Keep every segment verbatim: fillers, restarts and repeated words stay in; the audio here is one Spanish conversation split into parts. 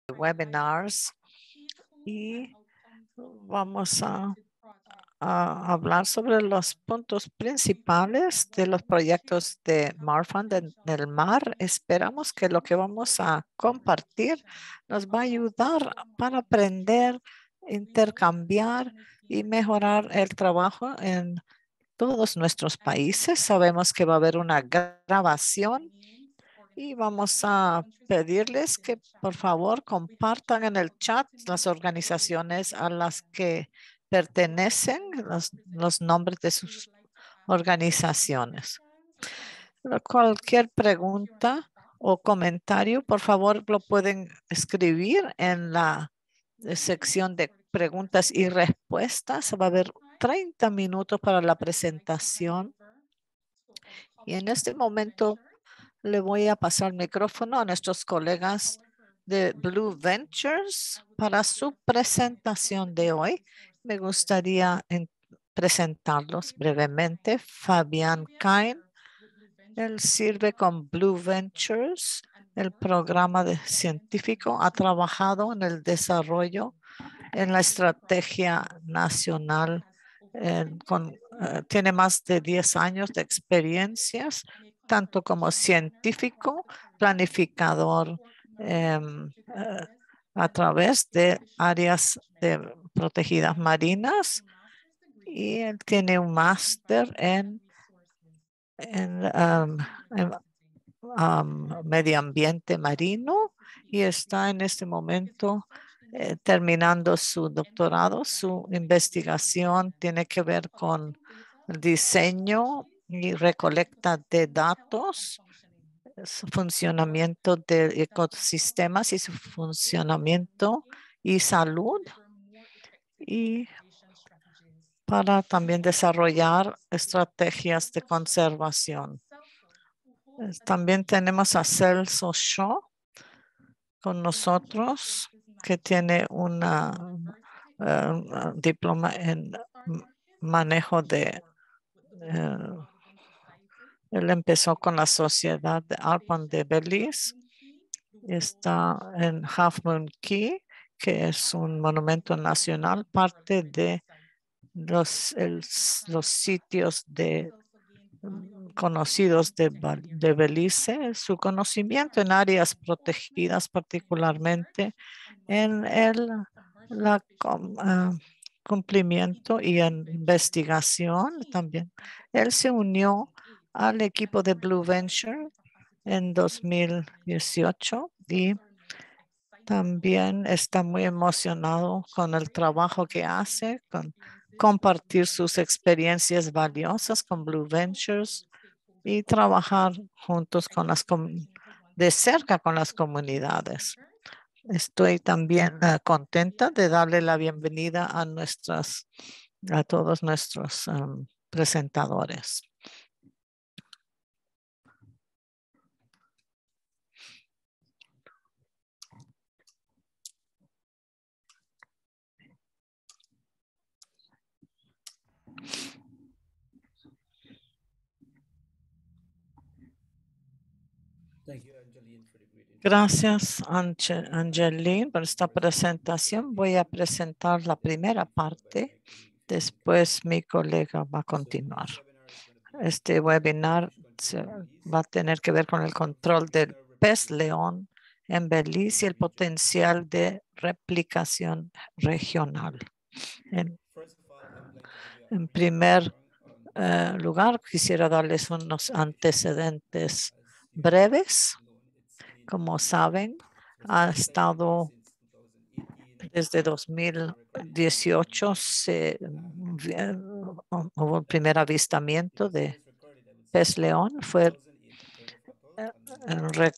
webinars y vamos a, a hablar sobre los puntos principales de los proyectos de Marfund en el mar. Esperamos que lo que vamos a compartir nos va a ayudar para aprender, intercambiar y mejorar el trabajo en todos nuestros países. Sabemos que va a haber una grabación y vamos a pedirles que por favor compartan en el chat las organizaciones a las que pertenecen, los, los nombres de sus organizaciones. Cualquier pregunta o comentario, por favor, lo pueden escribir en la sección de preguntas y respuestas. Va a haber treinta minutos para la presentación. Y en este momento le voy a pasar el micrófono a nuestros colegas de Blue Ventures para su presentación de hoy. Me gustaría presentarlos brevemente. Fabián Cain, él sirve con Blue Ventures, el programa de científico. Ha trabajado en el desarrollo en la estrategia nacional. Eh, con, uh, tiene más de diez años de experiencias, tanto como científico, planificador eh, uh, a través de áreas de protegidas marinas, y él tiene un máster en, en, um, en um, medio ambiente marino y está en este momento eh, terminando su doctorado. Su investigación tiene que ver con el diseño y recolecta de datos, su funcionamiento de ecosistemas y su funcionamiento y salud, y para también desarrollar estrategias de conservación. También tenemos a Celso Shaw con nosotros, que tiene una uh, diploma en manejo de, uh, él empezó con la Sociedad de Arpon de Belice. Está en Half Moon Cay, que es un monumento nacional, parte de los, el, los sitios de conocidos de, de Belice. Su conocimiento en áreas protegidas, particularmente en el la, uh, cumplimiento y en investigación también. Él se unió al equipo de Blue Venture en dos mil dieciocho y también está muy emocionado con el trabajo que hace, con compartir sus experiencias valiosas con Blue Ventures y trabajar juntos con las de cerca con las comunidades. Estoy también uh, contenta de darle la bienvenida a nuestras, a todos nuestros um, presentadores. Gracias, Angeline, por esta presentación. Voy a presentar la primera parte. Después mi colega va a continuar. Este webinar se va a tener que ver con el control del pez león en Belice y el potencial de replicación regional. En, en primer uh, lugar, quisiera darles unos antecedentes breves. Como saben, ha estado desde dos mil dieciocho, se hubo el primer avistamiento de pez león. Fue en,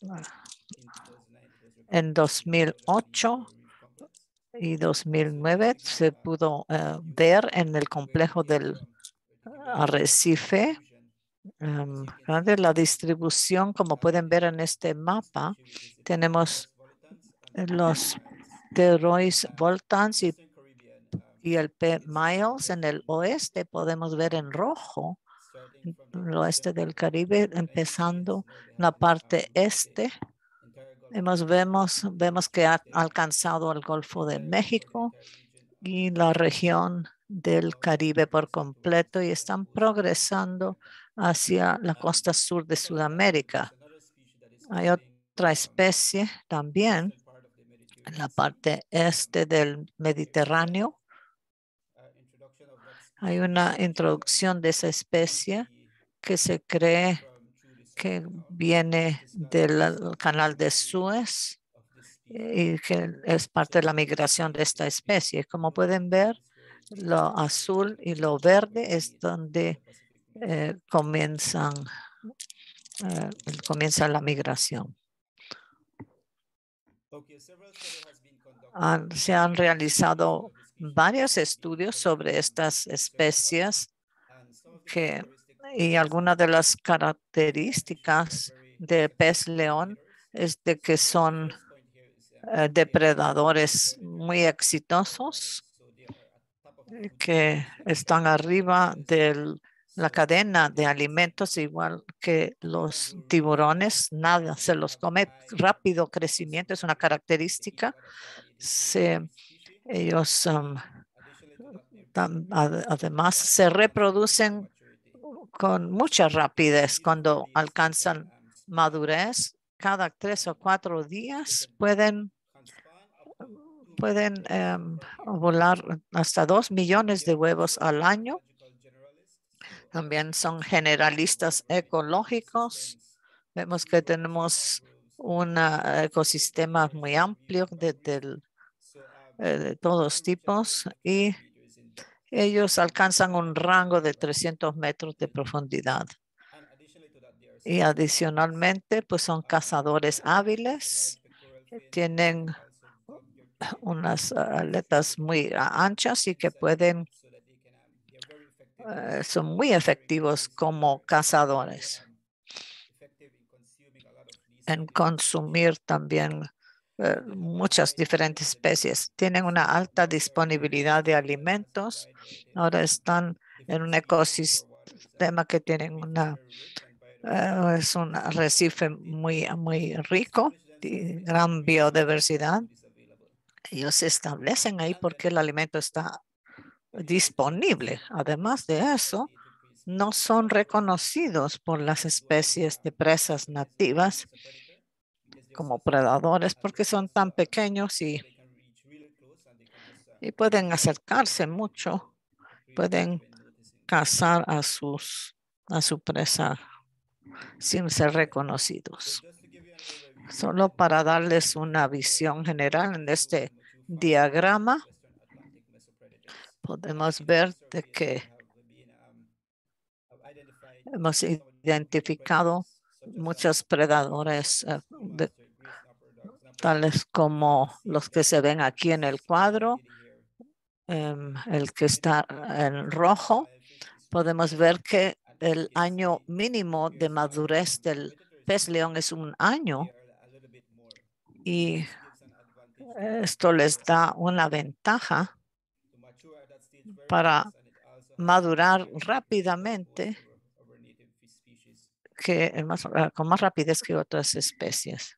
en dos mil ocho y dos mil nueve se pudo uh, ver en el complejo del arrecife um, de la distribución. Como pueden ver en este mapa, tenemos los Terois voltans y, y el P. Miles en el oeste. Podemos ver en rojo el oeste del Caribe, empezando la parte este Hemos, vemos, vemos que ha alcanzado el Golfo de México y la región del Caribe por completo y están progresando hacia la costa sur de Sudamérica. Hay otra especie también en la parte este del Mediterráneo. Hay una introducción de esa especie que se cree que viene del canal de Suez y que es parte de la migración de esta especie. Como pueden ver, lo azul y lo verde es donde eh, comienzan, eh, comienza la migración. Han, se han realizado varios estudios sobre estas especies que, y algunas de las características de pez león es de que son eh, depredadores muy exitosos que están arriba de la cadena de alimentos, igual que los tiburones. Nada se los come. Rápido crecimiento es una característica. Se, ellos um, tam, ad, además se reproducen con mucha rapidez cuando alcanzan madurez. Cada tres o cuatro días pueden pueden um, volar hasta dos millones de huevos al año. También son generalistas ecológicos. Vemos que tenemos un ecosistema muy amplio de, de, de todos tipos y ellos alcanzan un rango de trescientos metros de profundidad. Y adicionalmente, pues son cazadores hábiles, tienen unas aletas muy anchas y que pueden, uh, son muy efectivos como cazadores en consumir también uh, muchas diferentes especies. Tienen una alta disponibilidad de alimentos. Ahora están en un ecosistema que tienen una, uh, es un arrecife muy, muy rico, de gran biodiversidad. Ellos se establecen ahí porque el alimento está disponible. Además de eso, no son reconocidos por las especies de presas nativas como predadores porque son tan pequeños y, y pueden acercarse mucho, pueden cazar a, sus, a su presa sin ser reconocidos. Solo para darles una visión general en este diagrama, podemos ver de que hemos identificado muchos predadores uh, de, tales como los que se ven aquí en el cuadro, um, el que está en rojo. Podemos ver que el año mínimo de madurez del pez león es un año y esto les da una ventaja para madurar rápidamente que más, con más rapidez que otras especies.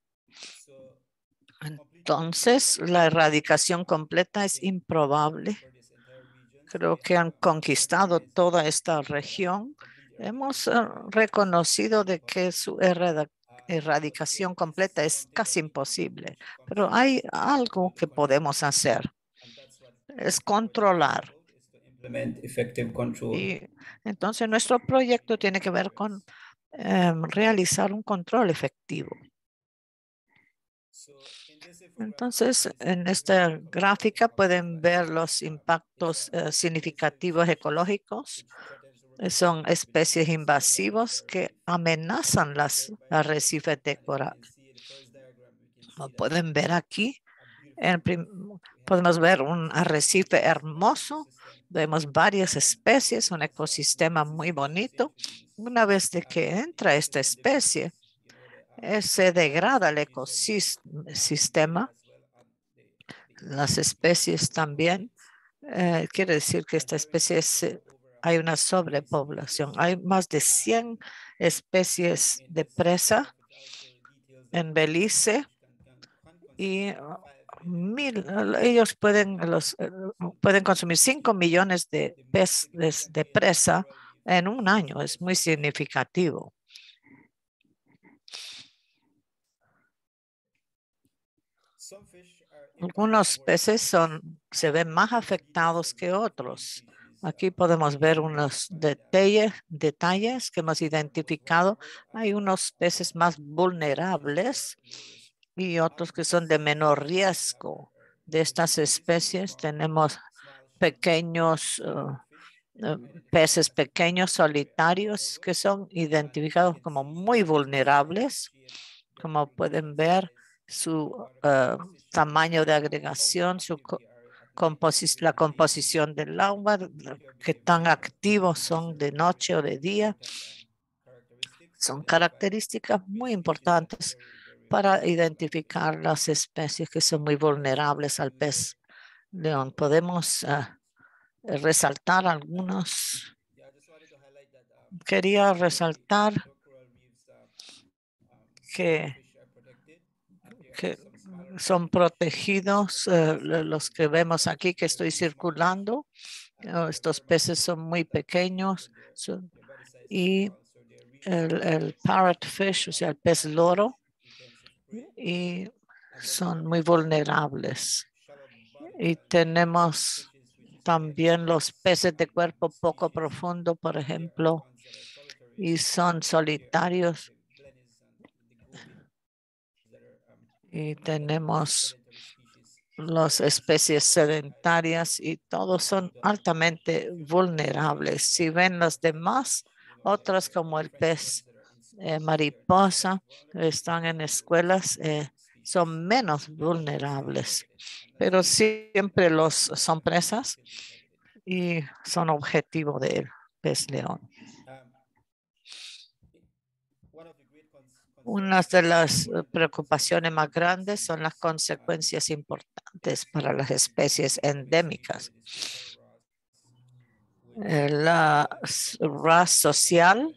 Entonces, la erradicación completa es improbable. Creo que han conquistado toda esta región. Hemos uh, reconocido de que su erradicación completa es casi imposible, pero hay algo que podemos hacer. Es controlar. Y entonces nuestro proyecto tiene que ver con um, realizar un control efectivo. Entonces, en esta gráfica pueden ver los impactos uh, significativos ecológicos. Son especies invasivas que amenazan las arrecifes de coral. Como pueden ver aquí, en podemos ver un arrecife hermoso. Vemos varias especies, un ecosistema muy bonito. Una vez de que entra esta especie, eh, se degrada el ecosistema. Las especies también, eh, quiere decir que esta especie es, hay una sobrepoblación. Hay más de cien especies de presa en Belice y uh, mil, uh, ellos pueden, los, uh, pueden consumir cinco millones de peces de presa en un año. Es muy significativo. Algunos peces son, se ven más afectados que otros. Aquí podemos ver unos detalles, detalles que hemos identificado. Hay unos peces más vulnerables y otros que son de menor riesgo. De estas especies tenemos pequeños uh, uh, peces pequeños solitarios que son identificados como muy vulnerables. Como pueden ver, su uh, tamaño de agregación, su co composi la composición del agua, qué tan activos son de noche o de día. Son características muy importantes para identificar las especies que son muy vulnerables al pez león. Podemos uh, resaltar algunos. Quería resaltar que, que son protegidos uh, los que vemos aquí que estoy circulando. Uh, estos peces son muy pequeños son, y el, el parrotfish, o sea, el pez loro, y son muy vulnerables. Y tenemos también los peces de cuerpo poco profundo, por ejemplo, y son solitarios. Y tenemos las especies sedentarias y todos son altamente vulnerables. Si ven los demás, otras como el pez eh, mariposa, están en escuelas, eh, son menos vulnerables, pero siempre los son presas y son objetivo del pez león. Una de las preocupaciones más grandes son las consecuencias importantes para las especies endémicas. Eh, la ras social,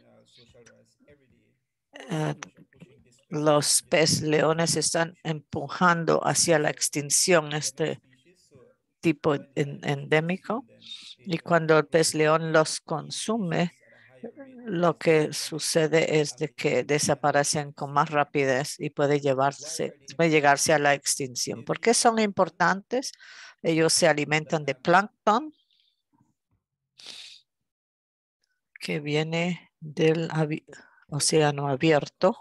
eh, los pez leones están empujando hacia la extinción este tipo en, endémico, y cuando el pez león los consume, lo que sucede es de que desaparecen con más rapidez y puede llevarse, puede llegarse a la extinción. ¿Por qué son importantes? Ellos se alimentan de plancton que viene del océano abierto,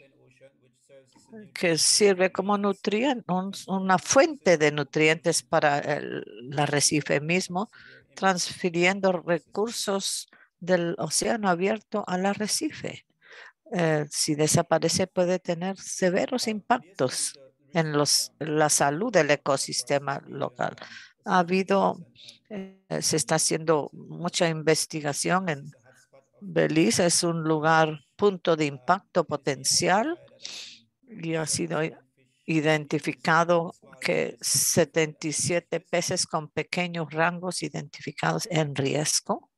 que sirve como nutriente, un, una fuente de nutrientes para el, el arrecife mismo, transfiriendo recursos del océano abierto al arrecife. Eh, si desaparece puede tener severos impactos en los, la salud del ecosistema local. Ha habido, eh, se está haciendo mucha investigación en Belice, es un lugar punto de impacto potencial y ha sido identificado que setenta y siete peces con pequeños rangos identificados en riesgo.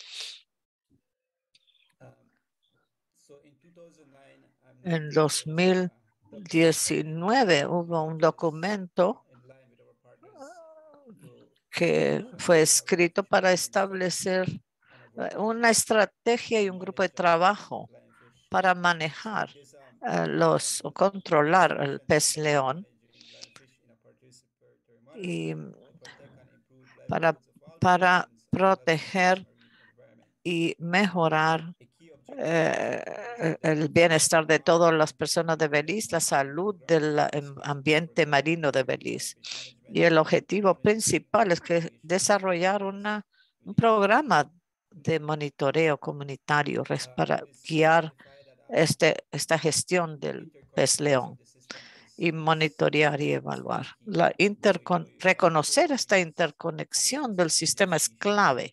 En dos mil diecinueve hubo un documento que fue escrito para establecer una estrategia y un grupo de trabajo para manejar uh, los o controlar el pez león y para, para proteger y mejorar eh, el bienestar de todas las personas de Belice, la salud del ambiente marino de Belice. Y el objetivo principal es que desarrollar una, un programa de monitoreo comunitario para guiar este, esta gestión del pez león y monitorear y evaluar. La intercon reconocer esta interconexión del sistema es clave.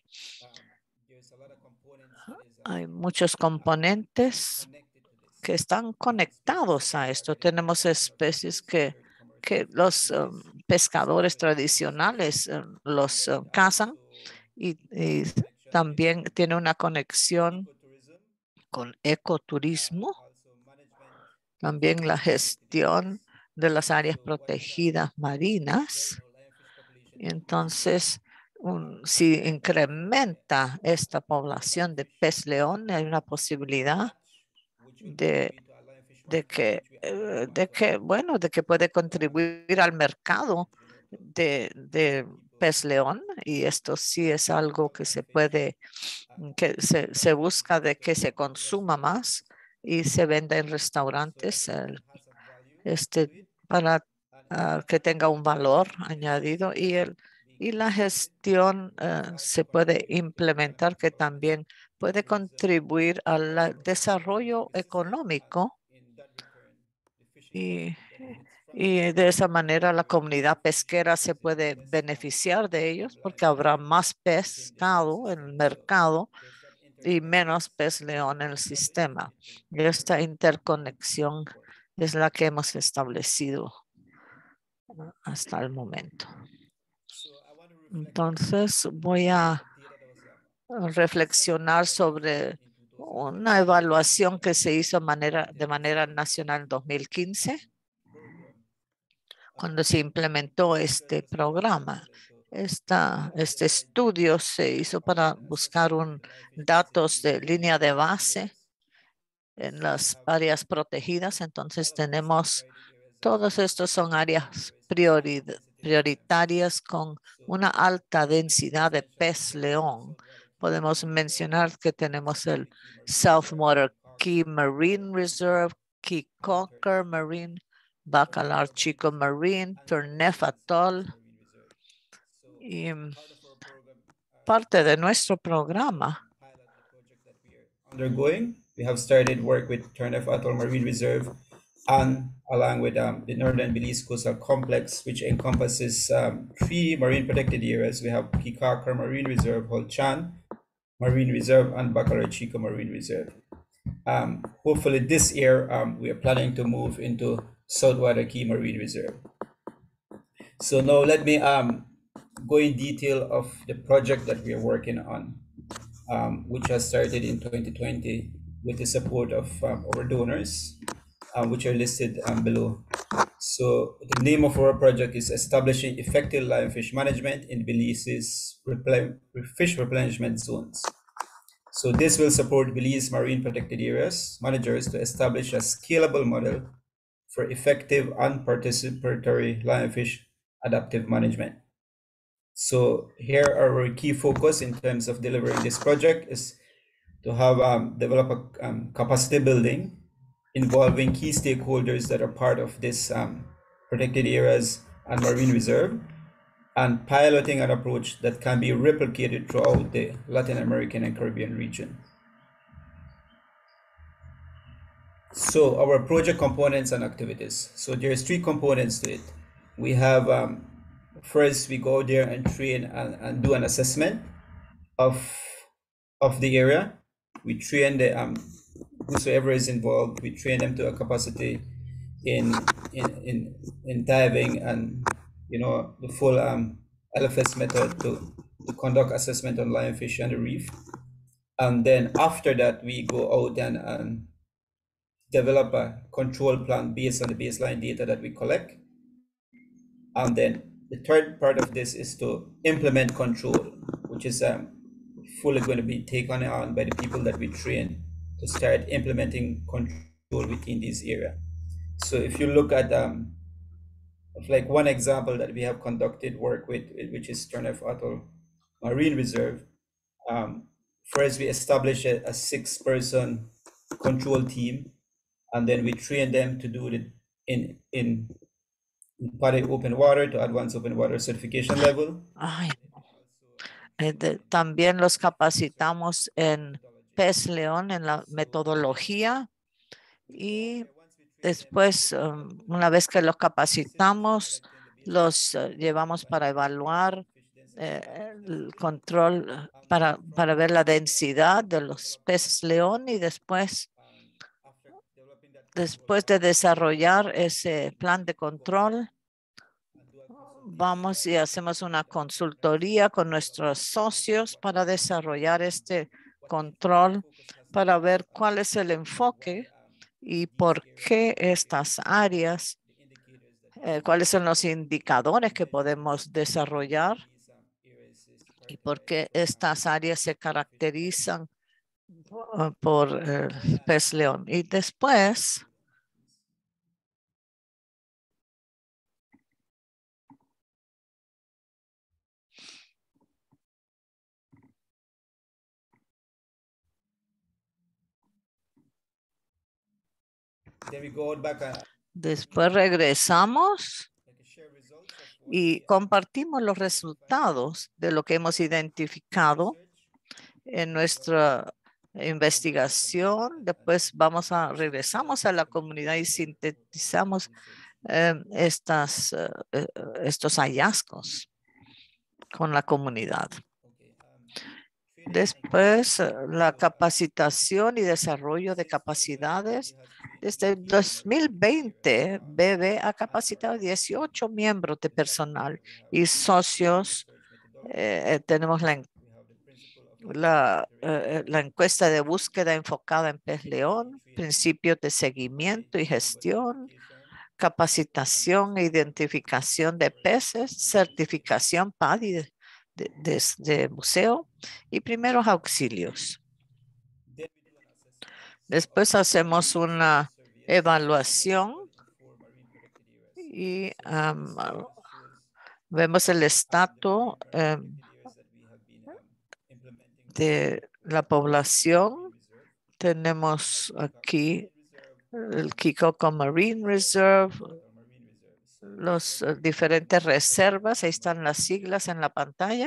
Hay muchos componentes que están conectados a esto. Tenemos especies que, que los um, pescadores tradicionales um, los um, cazan y, y también tiene una conexión con ecoturismo, también la gestión de las áreas protegidas marinas. Entonces, un, si incrementa esta población de pez león, hay una posibilidad de, de que, eh, de que, bueno, de que puede contribuir al mercado de, de pez león, y esto sí es algo que se puede, que se, se busca de que se consuma más y se venda en restaurantes, el- este, para ah, que tenga un valor añadido, y el y la gestión eh, se puede implementar, que también puede contribuir al desarrollo económico, y, y de esa manera la comunidad pesquera se puede beneficiar de ellos, porque habrá más pescado en el mercado y menos pez león en el sistema. Y esta interconexión es la que hemos establecido hasta el momento. Entonces voy a reflexionar sobre una evaluación que se hizo manera, de manera nacional en dos mil quince, cuando se implementó este programa. Esta, este estudio se hizo para buscar un, datos de línea de base en las áreas protegidas. Entonces tenemos, todos estos son áreas prioritarias con una alta densidad de pez león. Podemos mencionar que tenemos el Southwater Key Marine Reserve, Key Conker Marine, Bacalar Chico Marine, Turnef Atoll. Y parte de nuestro programa undergoing. We have started work with Turnef Atoll Marine Reserve and along with um, the Northern Belize Coastal Complex, which encompasses um, three marine protected areas. We have Kikakar Marine Reserve, Holchan Marine Reserve, and Bacalar Chico Marine Reserve. Um, hopefully this year, um, we are planning to move into Saltwater Key Marine Reserve. So now let me um, go in detail of the project that we are working on, um, which has started in twenty twenty with the support of um, our donors, um, which are listed um, below. So the name of our project is Establishing Effective Lionfish Management in Belize's replen Fish Replenishment Zones. So this will support Belize Marine Protected Areas managers to establish a scalable model for effective and participatory lionfish adaptive management. So here our key focus in terms of delivering this project is to have um, develop a um, capacity building involving key stakeholders that are part of this um, protected areas and marine reserve, and piloting an approach that can be replicated throughout the Latin American and Caribbean region. So our project components and activities. So there's three components to it. We have, um, first we go there and train and, and do an assessment of, of the area. We train the, um, whosoever is involved, we train them to a capacity in, in, in, in diving and, you know, the full um, L F S method to, to conduct assessment on lionfish and the reef. And then after that, we go out and, and develop a control plan based on the baseline data that we collect. And then the third part of this is to implement control, which is um, fully going to be taken on by the people that we train to start implementing control within this area. So if you look at um, like one example that we have conducted work with, which is Turnef Atoll Marine Reserve, um, first we established a, a six-person control team, and then we train them to do it in in PADI open water to advanced open water certification level. Ay, eh, de, también los capacitamos en pez león, en la metodología, y después, um, una vez que los capacitamos, los uh, llevamos para evaluar eh, el control, uh, para, para ver la densidad de los peces león, y después, después de desarrollar ese plan de control, vamos y hacemos una consultoría con nuestros socios para desarrollar este control, para ver cuál es el enfoque y por qué estas áreas eh, cuáles son los indicadores que podemos desarrollar y por qué estas áreas se caracterizan uh, por el pez león. Y después, Then we go back and después regresamos like, share results of what y we compartimos los resultados de lo que hemos identificado research. en nuestra investigación. Después vamos a regresamos a la comunidad y sintetizamos eh, estas, eh, eh, estos hallazgos con la comunidad. Okay. Um, training and Después, eh, capacity la of, um, capacitación y desarrollo de since twenty twenty, capacidades. B B has trained Desde el eighteen dos marine mil protected areas, veinte, um, B B ha and capacitado partners. dieciocho miembros de We have, um, personal we have y proven socios. research methodology. Eh, eh, tenemos la, en- We have the principle of um, la, monitoring, eh, la encuesta de búsqueda enfocada en pez león, training, principios de seguimiento y validation, gestión, certification, capacitación e identificación de peces, certificación P A D I de, de- de- de museo y primeros auxilios. Then we do an assessment of Después hacemos una surveillance evaluación in four marine protected areas. y So am, this graph shows vemos el um, the estatus marine protected em, areas that we have been um, implementing de la with our Kikako población. Marine Reserve. Tenemos We have Kikako aquí Marine Reserve, el Kikoko Marine Reserve, Atoll Marine Reserve. So los these eh, are the diferentes different protected reservas. Ahí están marine las areas. siglas en la pantalla.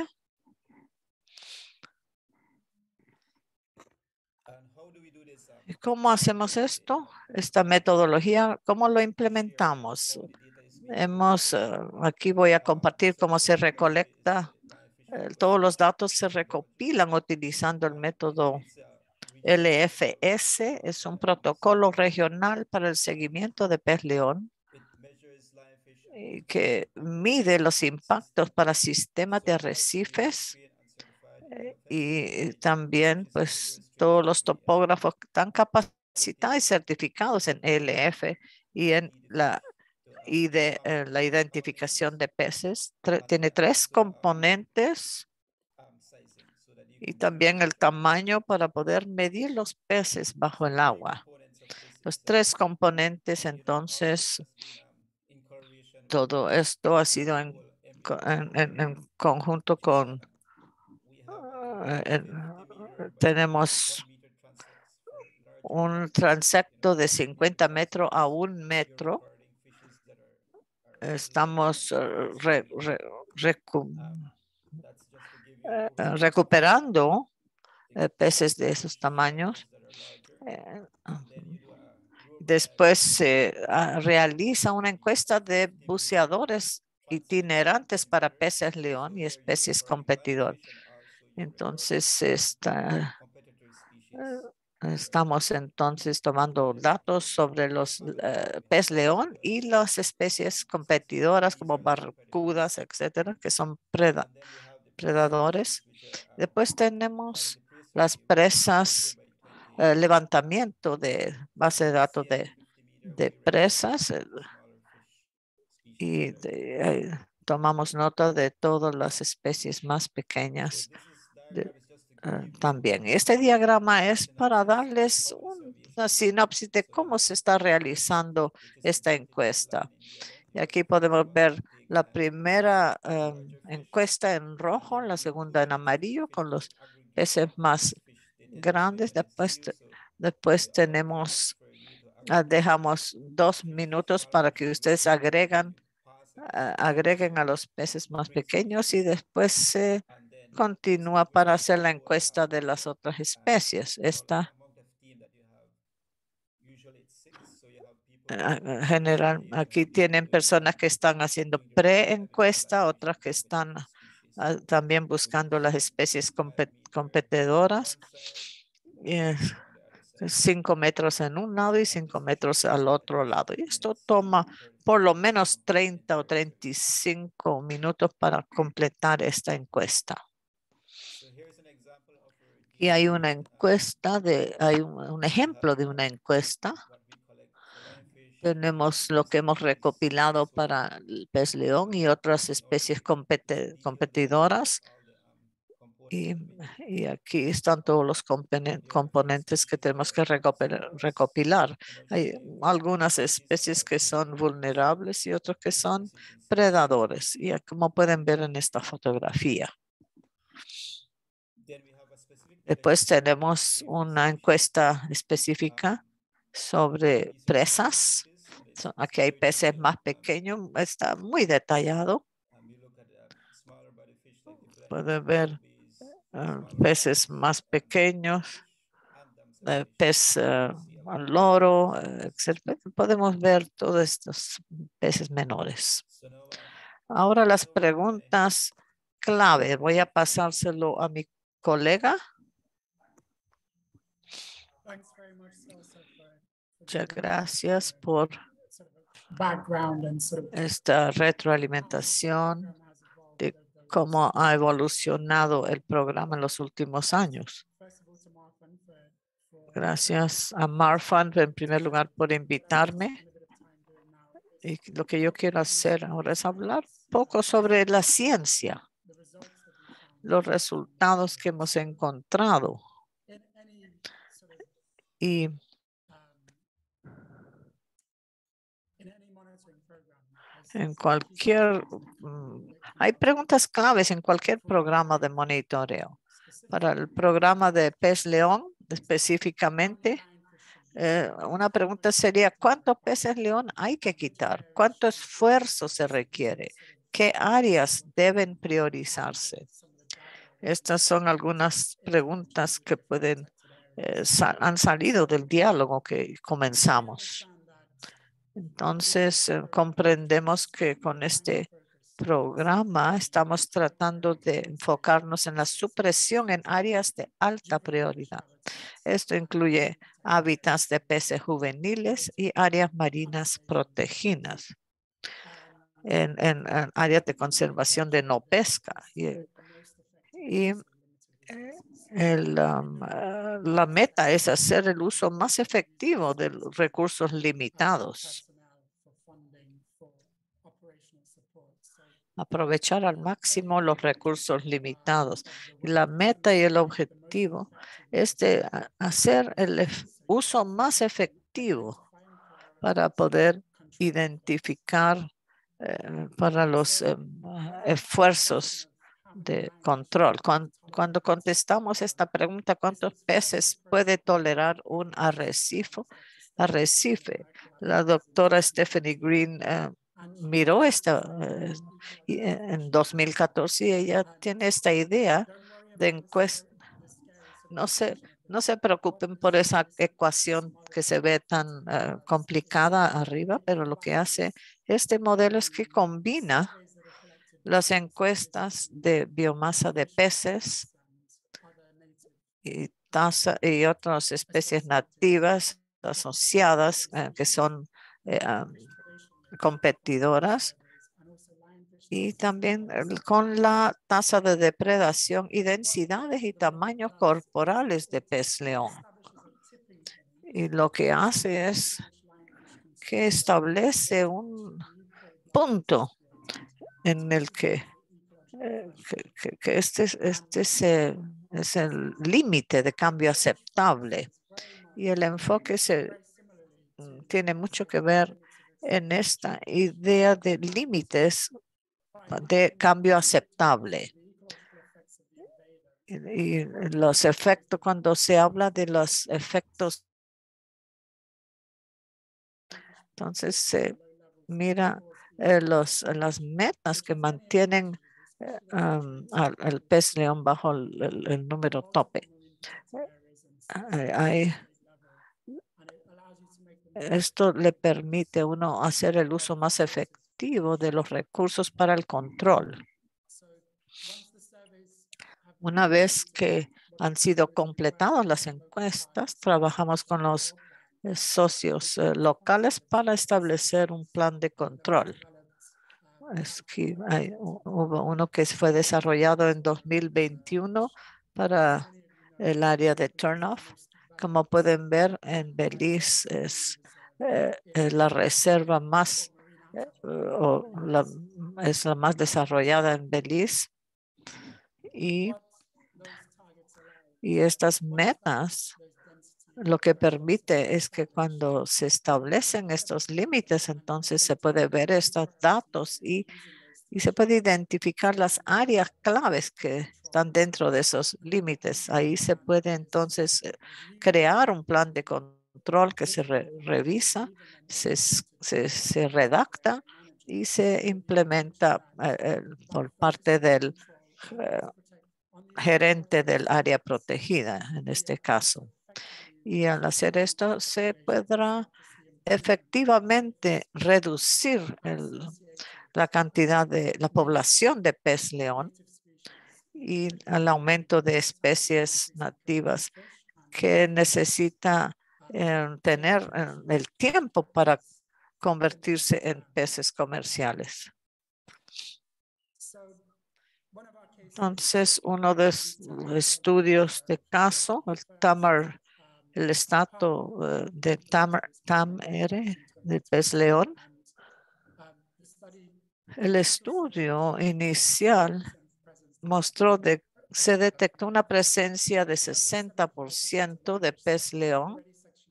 And how do we do this? Um, ¿Y cómo hacemos esto? Esta metodología, ¿cómo lo implementamos? how the data is being Hemos, eh, aquí voy a compartir cómo se recolecta. eh, Todos los datos se recopilan utilizando el método L F S. Es un protocolo regional para el seguimiento de pez león eh, que mide los impactos para sistemas de arrecifes eh, y también pues todos los topógrafos que están capacitados y certificados en L F y en la y de eh, la identificación de peces. Tre- tiene tres componentes y también el tamaño para poder medir los peces bajo el agua. Los tres componentes, entonces, todo esto ha sido en, co- en- en- en conjunto con, eh, en- tenemos un transecto de cincuenta metros a un metro. Estamos eh, re- re- recu- eh, eh, recuperando eh, peces de esos tamaños. Eh, ujú. Después se ah, realiza una encuesta de buceadores itinerantes para peces león y especies competidor. Entonces, esta, eh, estamos entonces tomando datos sobre los eh, pez león y las especies competidoras como barracudas, etcétera, que son preda- predadores. Después tenemos las presas, eh, levantamiento de base de datos de, de presas eh, y de, eh, tomamos nota de todas las especies más pequeñas de- eh, también. Este diagrama es para darles un- una sinopsis de cómo se está realizando esta encuesta. Y aquí podemos ver la primera eh, encuesta en rojo, la segunda en amarillo con los peces más grandes. Después, te- después tenemos, ah, dejamos dos minutos para que ustedes agregan, ah, agreguen a los peces más pequeños y después se continúa para hacer la encuesta de las otras especies. Esta ah, ah, general, aquí tienen personas que están haciendo pre-encuesta, otras que están ah, también buscando las especies compet- competidoras. Eh, cinco metros en un lado y cinco metros al otro lado. Y esto toma por lo menos treinta o treinta y cinco minutos para completar esta encuesta. Y hay una encuesta de, hay un, un ejemplo de una encuesta Tenemos lo que hemos recopilado para el pez león y otras especies compete- competidoras. Y, y aquí están todos los compone- componentes que tenemos que recopilar. recopilar. Hay algunas especies que son vulnerables y otras que son predadores. Y como pueden ver en esta fotografía. Después tenemos una encuesta específica sobre presas. So, aquí hay peces más pequeños. Está muy detallado. Pueden ver uh, peces más pequeños, uh, pez uh, al loro, uh, etcétera. Podemos ver todos estos peces menores. Ahora las preguntas clave. Voy a pasárselo a mi colega. Muchas gracias por esta retroalimentación de cómo ha evolucionado el programa en los últimos años. Gracias a Marfan en primer lugar por invitarme. Y lo que yo quiero hacer ahora es hablar un poco sobre la ciencia, los resultados que hemos encontrado. Y en cualquier, mm, hay preguntas claves en cualquier programa de monitoreo. Para el programa de pez león, específicamente, eh, una pregunta sería, ¿cuántos peces león hay que quitar? ¿Cuánto esfuerzo se requiere? ¿Qué áreas deben priorizarse? Estas son algunas preguntas que pueden, eh, sa- han salido del diálogo que comenzamos. Entonces, eh, comprendemos que con este programa estamos tratando de enfocarnos en la supresión en áreas de alta prioridad. Esto incluye hábitats de peces juveniles y áreas marinas protegidas en, en, en áreas de conservación de no pesca. Y, y el, um, uh, la meta es hacer el uso más efectivo de los recursos limitados. Aprovechar al máximo los recursos limitados. Y la meta y el objetivo es de hacer el uso más efectivo para poder identificar eh, para los eh, esfuerzos de control. Cuando, cuando contestamos esta pregunta, ¿cuántos peces puede tolerar un arrecife? Arrecife. La doctora Stephanie Green eh, miró esta eh, en dos mil catorce y ella tiene esta idea de encuesta. No se, no se preocupen por esa ecuación que se ve tan uh, complicada arriba, pero lo que hace este modelo es que combina las encuestas de biomasa de peces y, tasa, y otras especies nativas asociadas uh, que son eh, um, competidoras y también con la tasa de depredación y densidades y tamaños corporales de pez león. Y lo que hace es que establece un punto en el que, eh, que, que, que este, este es, el, es el límite de cambio aceptable. Y el enfoque se, tiene mucho que ver en esta idea de límites de cambio aceptable. Y, y los efectos, cuando se habla de los efectos, entonces se mira eh, los, las metas que mantienen eh, um, al, al pez león bajo el, el, el número tope. Eh, hay, esto le permite a uno hacer el uso más efectivo de los recursos para el control. Una vez que han sido completadas las encuestas, trabajamos con los eh, socios eh, locales para establecer un plan de control. Es que hay, hubo uno que fue desarrollado en dos mil veintiuno para el área de turnoff. Como pueden ver, en Belice es eh, es la reserva más, eh, o la, es la más desarrollada en Belice. Y, y estas metas lo que permite es que cuando se establecen estos límites, entonces se puede ver estos datos y, y se puede identificar las áreas claves que están dentro de esos límites. Ahí se puede entonces eh, crear un plan de control que se re- revisa, se, se, se redacta y se implementa eh, eh, por parte del eh, gerente del área protegida, en este caso. Y al hacer esto se podrá efectivamente reducir el, la cantidad de la población de pez león y el aumento de especies nativas que necesita eh, tener eh, el tiempo para convertirse en peces comerciales. Entonces, uno de los estudios de caso, el Tamar, el estatus uh, de Tamar, Tam-R, de pez león, el estudio inicial mostró que se detectó una presencia de sesenta por ciento de pez león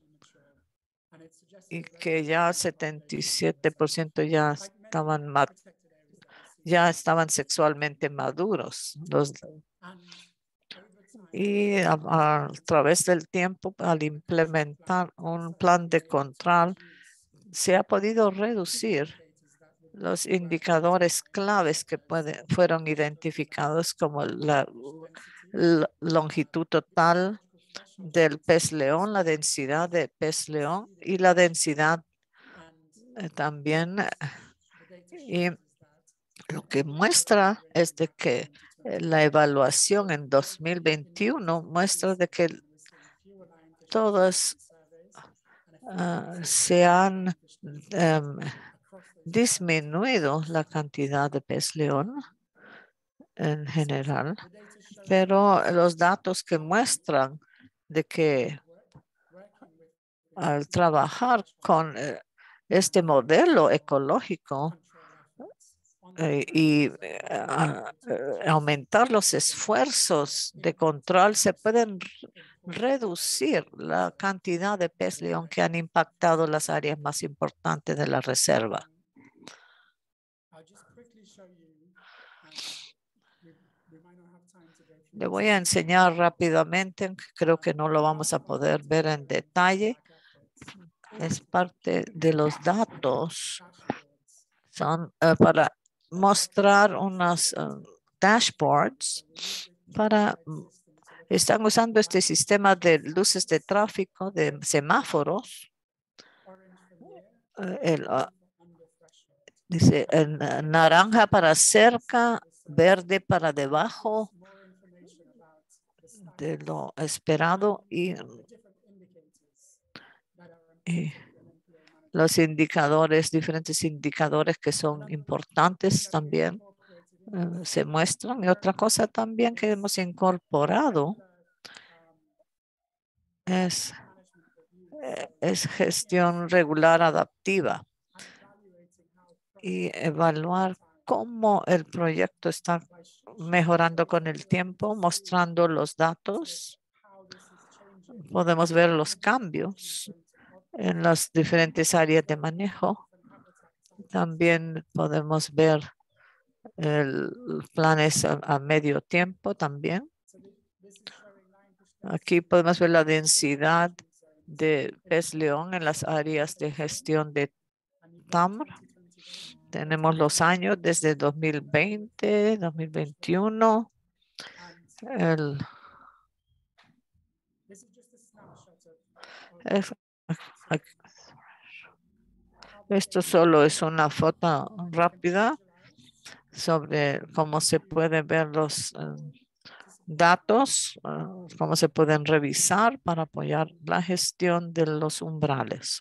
y que ya setenta y siete por ciento ya estaban, ya estaban sexualmente maduros. Los, y a, a través del tiempo, al implementar un plan de control, se ha podido reducir los indicadores claves que puede, fueron identificados como la, la longitud total del pez león, la densidad de pez león y la densidad eh, también. Y lo que muestra es de que eh, la evaluación en dos mil veintiuno muestra de que todas uh, se han um, disminuido la cantidad de pez león en general, pero los datos que muestran de que al trabajar con eh, este modelo ecológico eh, y eh, a- eh, aumentar los esfuerzos de control, se pueden reducir la cantidad de pez león que han impactado las áreas más importantes de la reserva. Le voy a enseñar rápidamente, creo que no lo vamos a poder ver en detalle. Es parte de los datos. Son uh, para mostrar unas uh, dashboards para están usando este sistema de luces de tráfico, de semáforos. Uh, el, uh, dice en, uh, naranja para cerca, verde para debajo de lo esperado y, y los indicadores, diferentes indicadores que son importantes también uh, se muestran. Y otra cosa también que hemos incorporado es, eh, es gestión regular adaptiva y evaluar cómo el proyecto está mejorando con el tiempo, mostrando los datos. Podemos ver los cambios en las diferentes áreas de manejo. También podemos ver el planes a, a medio tiempo también. Aquí podemos ver la densidad de pez león en las áreas de gestión de T A M R. Tenemos los años desde dos mil veinte, dos mil veintiuno. El, es, esto solo es una foto rápida sobre cómo se pueden ver los uh, datos, uh, cómo se pueden revisar para apoyar la gestión de los umbrales.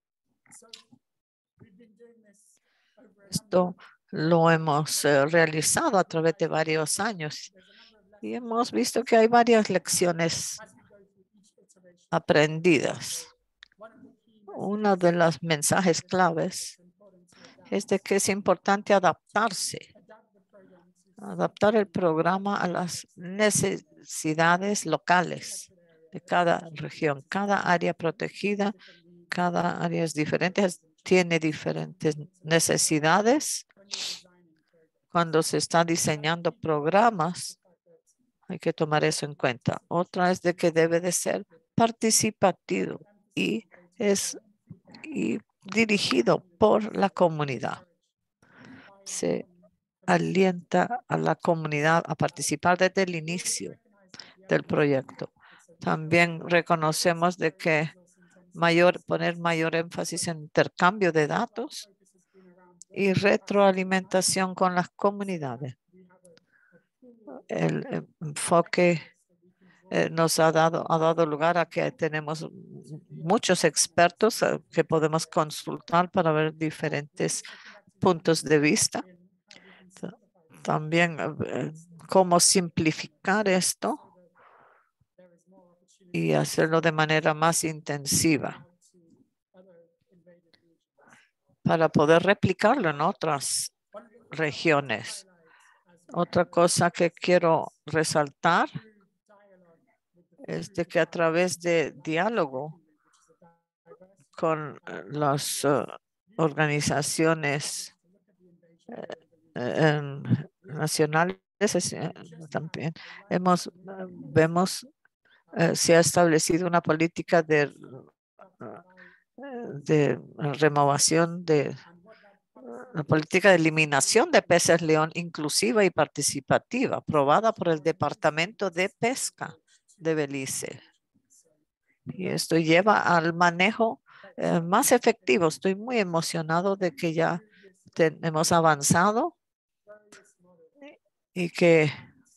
Esto lo hemos uh, realizado a través de varios años y hemos visto que hay varias lecciones aprendidas. uno de los mensajes claves es de que es importante adaptarse, adaptar el programa a las necesidades locales de cada región, cada área protegida, cada área es diferente, tiene diferentes necesidades. Cuando se está diseñando programas, hay que tomar eso en cuenta. Otra es de que debe de ser participativo y es y dirigido por la comunidad. Se alienta a la comunidad a participar desde el inicio del proyecto. También reconocemos de que mayor, poner mayor énfasis en intercambio de datos y retroalimentación con las comunidades. El enfoque eh, nos ha dado, ha dado lugar a que tenemos muchos expertos eh, que podemos consultar para ver diferentes puntos de vista. También eh, cómo simplificar esto y hacerlo de manera más intensiva para poder replicarlo en otras regiones. Otra cosa que quiero resaltar es de que a través de diálogo con las uh, organizaciones uh, nacionales uh, también hemos uh, vemos uh, se ha establecido una política de de removación de la política de eliminación de peces león inclusiva y participativa, aprobada por el Departamento de Pesca de Belice. Y esto lleva al manejo eh, más efectivo. Estoy muy emocionado de que ya hemos avanzado y que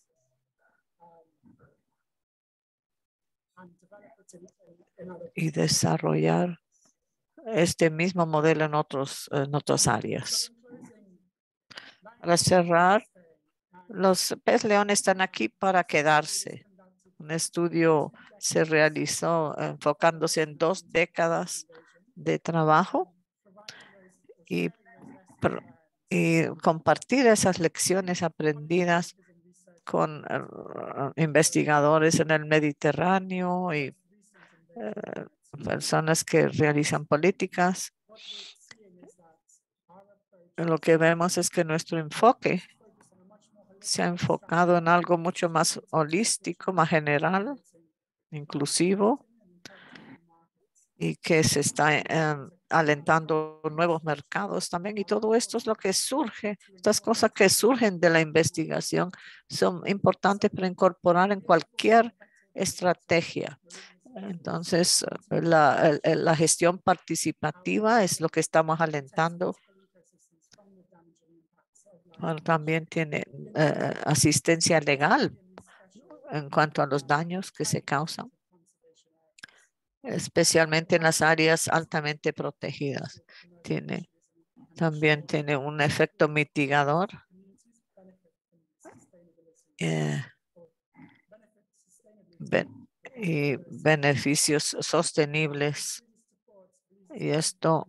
y desarrollar este mismo modelo en, otros, en otras áreas. Para cerrar, los pez león están aquí para quedarse. Un estudio se realizó enfocándose en dos décadas de trabajo y, y compartir esas lecciones aprendidas con uh, investigadores en el Mediterráneo y uh, personas que realizan políticas. Lo que vemos es que nuestro enfoque se ha enfocado en algo mucho más holístico, más general, inclusivo, y que se está eh, alentando nuevos mercados también. Y todo esto es lo que surge, estas cosas que surgen de la investigación son importantes para incorporar en cualquier estrategia. Entonces, la, la gestión participativa es lo que estamos alentando. Bueno, también tiene eh, asistencia legal en cuanto a los daños que se causan, especialmente en las áreas altamente protegidas. Tiene, también tiene un efecto mitigador. Eh, ben, y beneficios sostenibles. Y esto,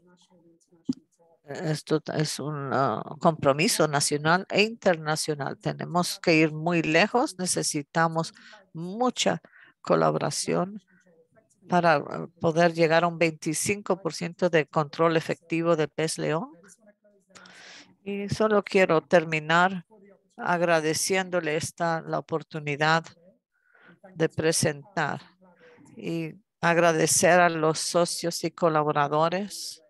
esto es un uh, compromiso nacional e internacional. Tenemos que ir muy lejos. Necesitamos mucha colaboración para poder llegar a un veinticinco por ciento de control efectivo de pez león. Y solo quiero terminar agradeciéndole esta la oportunidad de presentar y agradecer a los socios y colaboradores.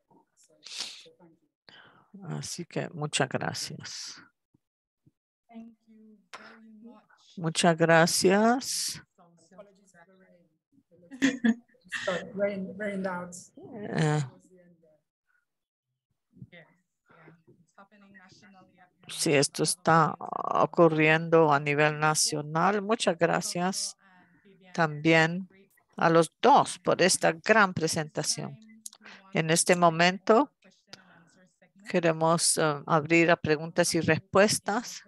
Así que muchas gracias. Muchas gracias. Uh, Sí, esto está ocurriendo a nivel nacional. Muchas gracias también a los dos por esta gran presentación. En este momento queremos uh, abrir a preguntas y respuestas.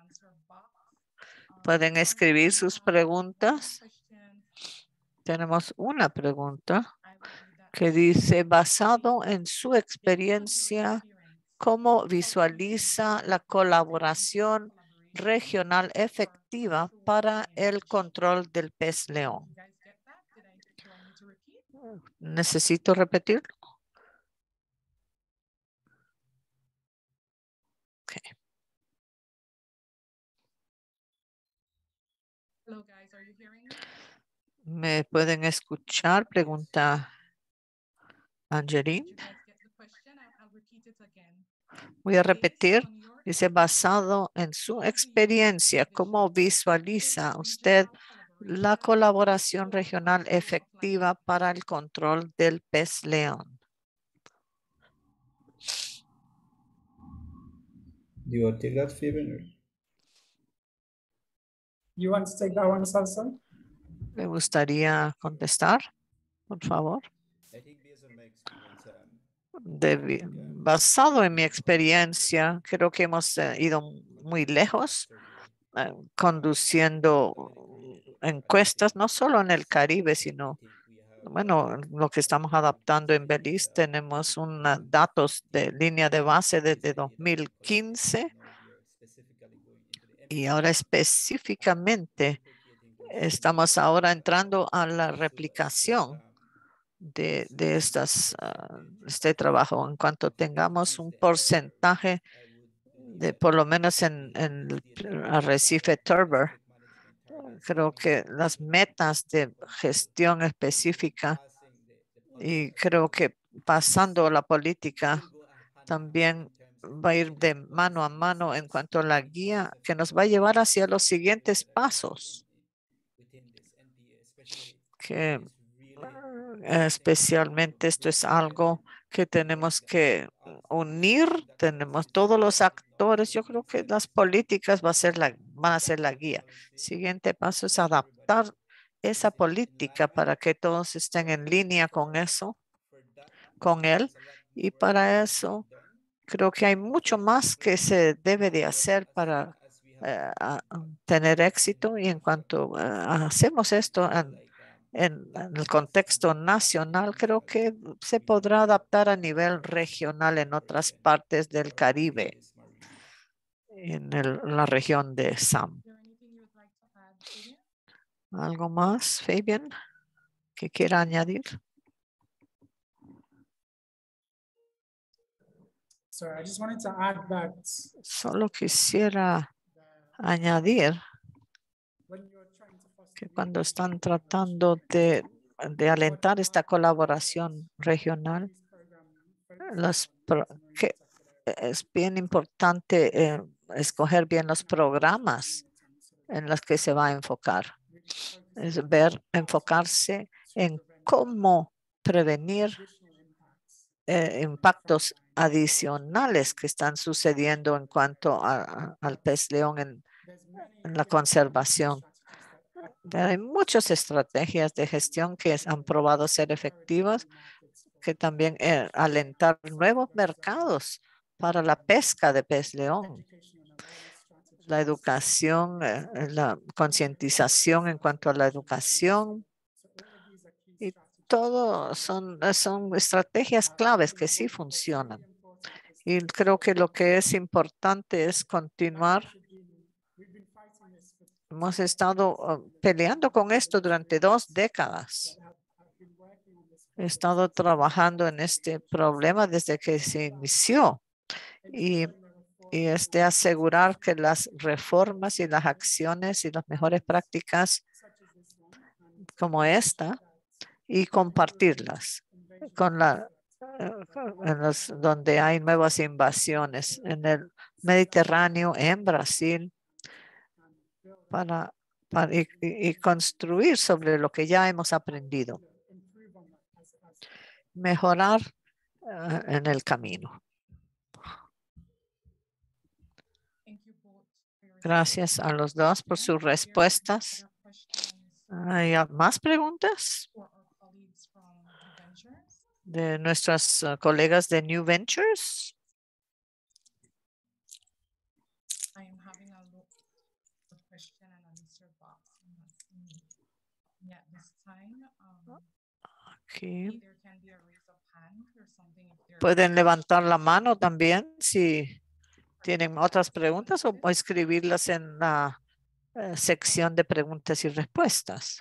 Pueden escribir sus preguntas. Tenemos una pregunta que dice, basado en su experiencia, ¿cómo visualiza la colaboración regional efectiva para el control del pez león? ¿Necesito repetirlo? Okay. ¿Me pueden escuchar? Pregunta Angeline. Voy a repetir. Dice, basado en su experiencia, ¿cómo visualiza usted la colaboración regional efectiva para el control del pez león? Do you want to take that, Fabian? You want to take that one, Salson? Me gustaría contestar, por favor. I think based on my experience, um, De, basado en mi experiencia, creo que hemos eh, ido muy lejos eh, conduciendo encuestas, no solo en el Caribe, sino, bueno, lo que estamos adaptando en Belice. Tenemos una, datos de línea de base desde dos mil quince y ahora específicamente estamos ahora entrando a la replicación de, de estas, uh, este trabajo. En cuanto tengamos un porcentaje de por lo menos en, en el arrecife Turber, creo que las metas de gestión específica y creo que pasando la política también va a ir de mano a mano en cuanto a la guía que nos va a llevar hacia los siguientes pasos. Que especialmente esto es algo que tenemos que unir, tenemos todos los actores. Yo creo que las políticas va a ser la, van a ser la guía. Siguiente paso es adaptar esa política para que todos estén en línea con eso, con él. Y para eso creo que hay mucho más que se debe de hacer para eh, a, tener éxito. Y en cuanto uh, hacemos esto en, en, en el contexto nacional, creo que se podrá adaptar a nivel regional en otras partes del Caribe, en el, la región de S A M. ¿Algo más, Fabian, que quiera añadir? So I just wanted to add that Solo quisiera añadir que cuando están tratando de, de alentar esta colaboración regional, los pro, que es bien importante eh, escoger bien los programas en los que se va a enfocar. Es ver, enfocarse en cómo prevenir eh, impactos adicionales que están sucediendo en cuanto a, a, al pez león en, en la conservación. Pero hay muchas estrategias de gestión que han probado ser efectivas, que también eh, alentar nuevos mercados para la pesca de pez león. La educación, eh, la concientización en cuanto a la educación y todo son, son estrategias claves que sí funcionan. Y creo que lo que es importante es continuar. Hemos estado uh, peleando con esto durante dos décadas. He estado trabajando en este problema desde que se inició y, y es de asegurar que las reformas y las acciones y las mejores prácticas como esta y compartirlas con la en los, donde hay nuevas invasiones en el Mediterráneo, en Brasil, para, para y, y construir sobre lo que ya hemos aprendido. Mejorar uh, en el camino. Gracias a los dos por sus respuestas. ¿Hay más preguntas de nuestros uh, colegas de New Ventures? Aquí. Pueden levantar la mano también si tienen otras preguntas o escribirlas en la eh, sección de preguntas y respuestas.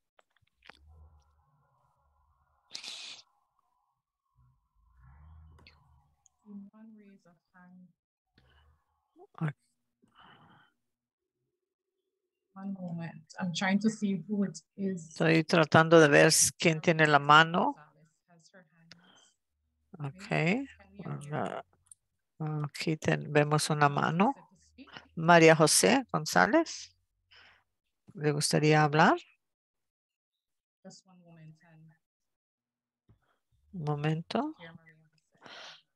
One moment. I'm trying to see who it is. Estoy tratando de ver quién tiene la mano. Ok. Una- Aquí ten- vemos una mano. María José González. ¿Le gustaría hablar? Just one moment. And Un momento. here, Maria Jose.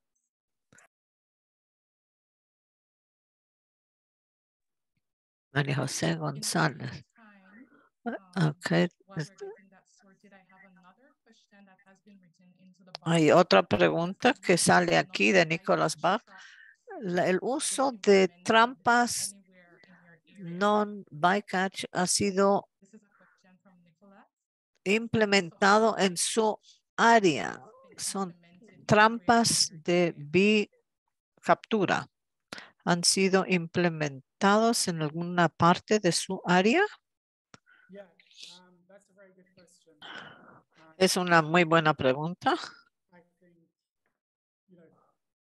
María José In the González. meantime, um, Ok. while es- we're getting that sorted, I have another question that has been written into the box. Hay otra pregunta que sale Not aquí de by Nicholas Bach. track La- el is uso de implemented trampas anywhere in your area. non-bycatch ha sido This is a question from Nicholas. implementado en su área. Son trampas de bicaptura. ¿Han sido implementados en alguna parte de su área? Yeah, um, that's a very good question. Um, Es una muy buena pregunta. I think, you know,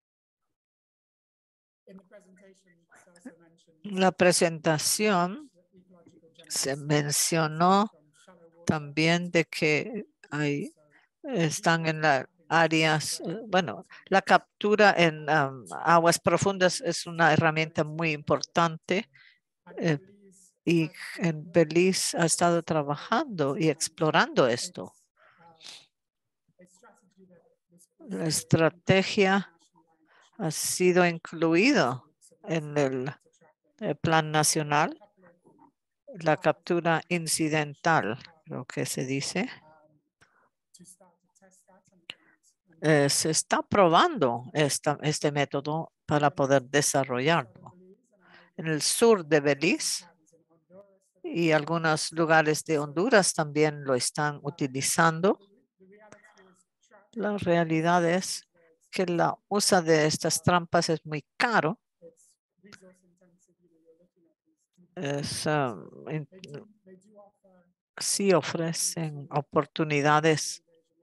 in the presentation, Salsa mentioned La presentación the ecological se genetics mencionó from shallow water también de que hay, están en las áreas, eh, bueno, la captura en um, aguas profundas es una herramienta muy importante and eh, Belize y has been en working Belize ha estado with trabajando y and explorando esto. it's, uh, a strategy that was La also estrategia national line fisheries ha sido incluido support en el to tracking. eh, plan nacional, Couple of la captura incidental, lo que se dice. um, to start to test that and, and, and Eh, se está probando esta, este método para poder desarrollarlo. En el sur de Belice y algunos lugares de Honduras también lo están utilizando. La realidad es que la uso de estas trampas es muy caro. Es, um, in- sí ofrecen oportunidades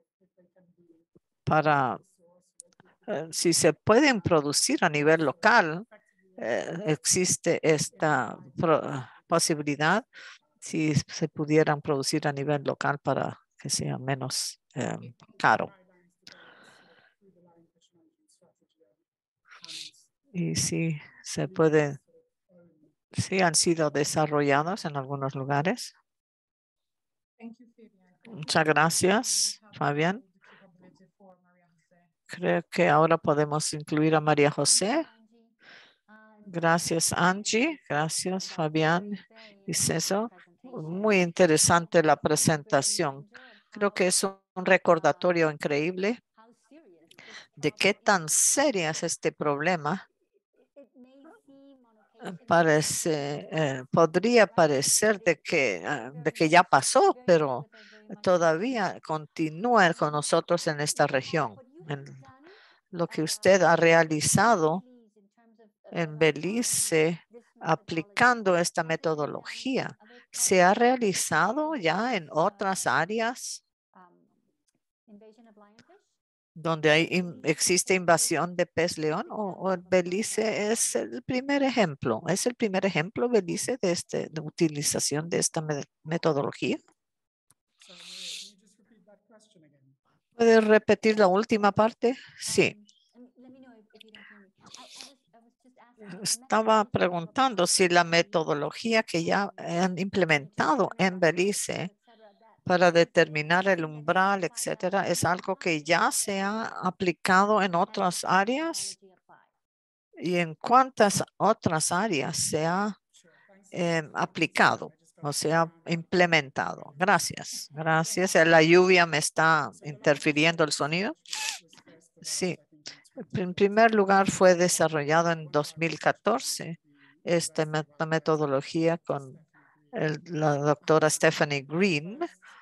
para, eh, si se pueden producir a nivel local, eh, existe esta pro- posibilidad si se pudieran producir a nivel local para que sea menos eh, caro. Y sí se puede, sí han sido desarrollados en algunos lugares. Thank you, Fabian. I think Muchas gracias, we have Fabián. the capability for Maria Jose. Creo que ahora podemos incluir a María José. Gracias, Angie. Gracias, Fabián y César. Muy interesante la presentación. Creo que es un recordatorio increíble de qué tan seria es este problema. Parece, eh, podría parecer de que, eh, de que ya pasó, pero todavía continúa con nosotros en esta región. En lo que usted ha realizado en Belice aplicando esta metodología, ¿se ha realizado ya en otras áreas donde hay, in- existe invasión de pez león? O, o Belice es el primer ejemplo? ¿Es el primer ejemplo, Belice, de, este, de utilización de esta me- metodología? Sorry, Maria, can you just repeat that question again? ¿Puede repetir la última parte? Sí. Estaba preguntando si la metodología que ya han implementado en Belice para determinar el umbral, etcétera, es algo que ya se ha aplicado en otras áreas y en cuántas otras áreas se ha Sure, thanks. eh, aplicado o se ha implementado. Gracias. Gracias. La lluvia me está interfiriendo el sonido. Sí. En primer lugar, fue desarrollado en dos mil catorce esta met- metodología con el- la doctora Stephanie Green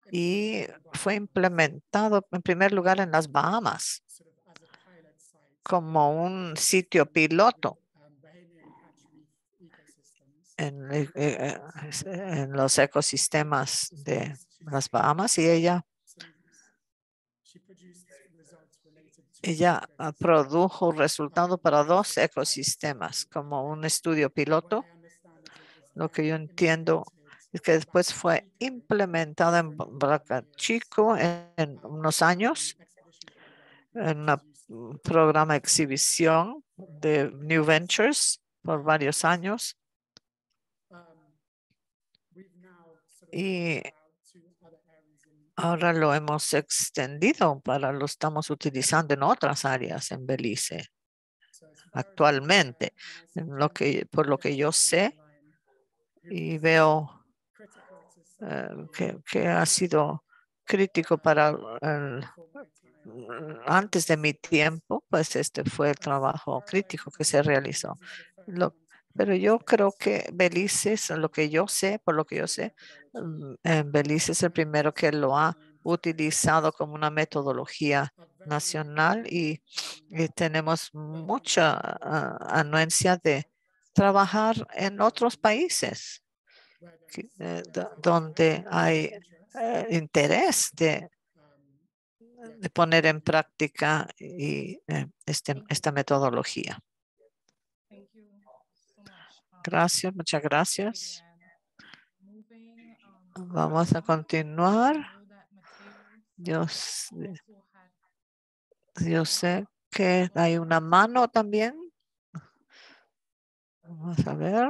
y fue implementado en primer lugar en las Bahamas sort of as a pilot site como un sitio piloto um, Bahamian catch reef ecosystems. en, eh, eh, en los ecosistemas de She's las Bahamas y ella, some, she produced results related to ella two ah, ecosystems. produjo resultados para dos Sort of pilot ecosistemas study. como un estudio What piloto. I understand is it was Lo que then yo entiendo implemented es que después back in fue Chico implementada en for a number of Boca years, Chico en, en um, unos as an años, expedition program en introduced un programa de exhibición de New Ventures por varios años. um, we've now sort of Y rolled out to other areas in ahora lo hemos extendido para lo estamos utilizando en otras áreas en Belice so as far as I'm actualmente. aware, and I see En lo que, plenty por of lo que yo questions sé online, it y was veo critical to some eh, of que, the que ha sido crítico para el, before my time. antes de mi tiempo, pues este fue el As trabajo far as I crítico que se understand, realizó. Belize is the first Lo- one to put pero in yo creo place que Belice, es lo que yo sé, por lo que yo sé, mm, en Belice es el primero que lo ha utilizado como una metodología a very nacional y, um, y tenemos mucha ah, anuencia de trabajar en otros países where there que, is, eh, where do- there's donde hay interest, eh, interés de, um, de poner en práctica y, eh, este, esta metodología. Thank you so much. Um, Gracias, muchas gracias. Vivian. Moving um, Vamos a on, continuar. I know that Mateo Yo, s- also had yo sé que hay una mano también. Vamos a ver.